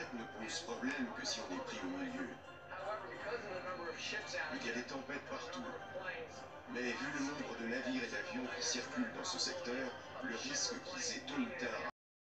tempête ne pose problème que si on est pris au milieu. Il y a des tempêtes partout. Mais vu le nombre de navires et d'avions qui circulent dans ce secteur, le risque qu'ils aient tôt ou tard